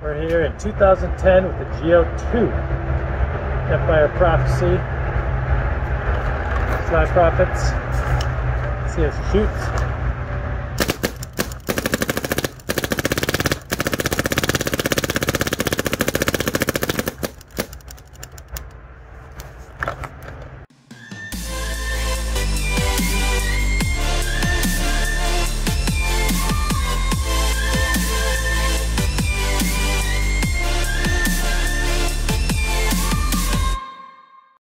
We're here in 2010 with the Geo 2. Empire Prophecy. Slide Profits. See how she shoots.